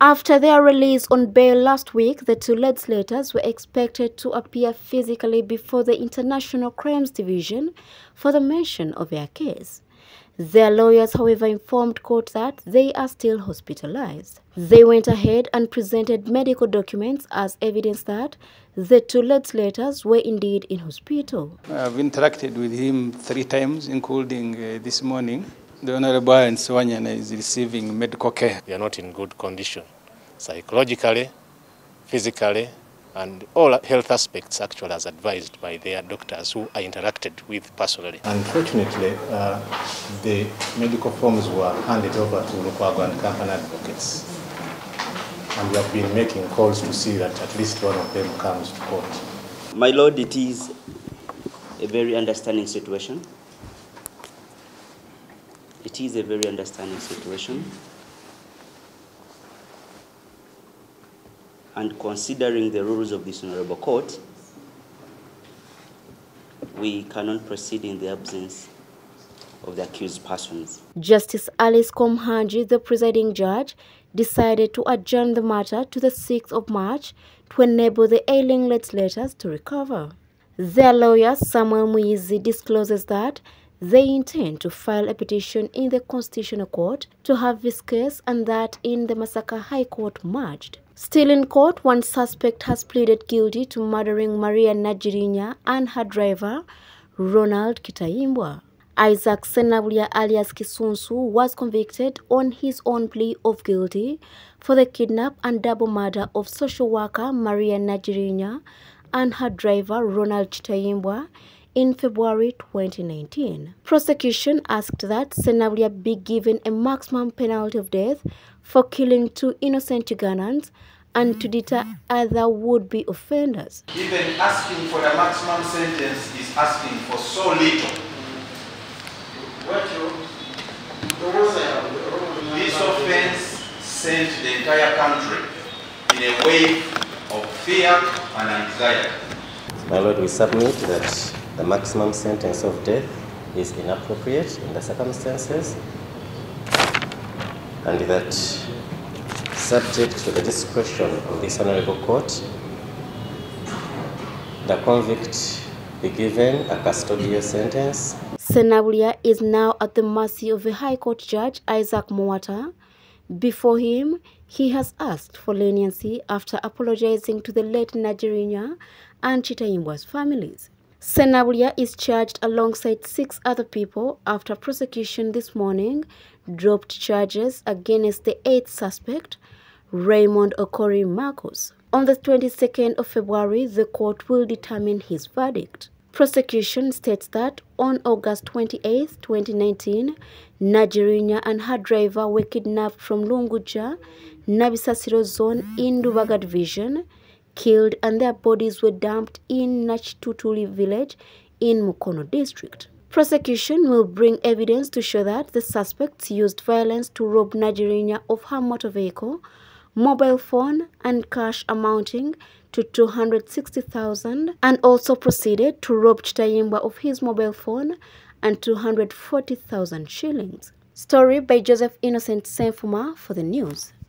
After their release on bail last week, the two legislators were expected to appear physically before the International Crimes Division for the mention of their case. Their lawyers, however, informed court that they are still hospitalized. They went ahead and presented medical documents as evidence that the two legislators were indeed in hospital. I've interacted with him 3 times, including this morning. The Honorable Nsewanyana is receiving medical care. We are not in good condition, psychologically, physically, and all health aspects actually as advised by their doctors who I interacted with personally. Unfortunately, the medical forms were handed over to Lukwago and company advocates. And we have been making calls to see that at least one of them comes to court. My Lord, it is a very understanding situation. It is a very understanding situation. And considering the rules of this honorable court, we cannot proceed in the absence of the accused persons. Justice Alice Komhanji, the presiding judge, decided to adjourn the matter to the 6th of March to enable the ailing legislators to recover. Their lawyer, Samuel Muizi, discloses that they intend to file a petition in the Constitutional Court to have this case and that in the Masaka High Court merged. Still in court, one suspect has pleaded guilty to murdering Maria Najirinya and her driver, Ronald Kitayimbwa. Isaac Senabulya alias Kisunsu was convicted on his own plea of guilty for the kidnap and double murder of social worker Maria Najirinya and her driver Ronald Kitayimbwa in February 2019. Prosecution asked that Senabulya be given a maximum penalty of death for killing 2 innocent Ugandans and to deter other would-be offenders. Even asking for the maximum sentence is asking for so little. This offense sent the entire country in a wave of fear and anxiety. My Lord, we submit that the maximum sentence of death is inappropriate in the circumstances, and that subject to the discretion of this honorable court, the convict be given a custodial sentence. Senabulya is now at the mercy of the High Court Judge Isaac Muwata. Before him, he has asked for leniency after apologizing to the late Najirinya and Kitayimbwa's families. Senabulya is charged alongside 6 other people after prosecution this morning dropped charges against the 8th suspect, Raymond Okori Marcos. On the 22nd of February, the court will determine his verdict. Prosecution states that on August 28, 2019, Najirinya and her driver were kidnapped from Lunguja, Nabisasiro zone in Rubaga division, killed, and their bodies were dumped in Nachitutuli village in Mukono district. Prosecution will bring evidence to show that the suspects used violence to rob Najirinya of her motor vehicle, mobile phone, and cash amounting to 260,000, and also proceeded to rob Kitayimbwa of his mobile phone and 240,000 shillings. Story by Joseph Innocent Senfuma for the news.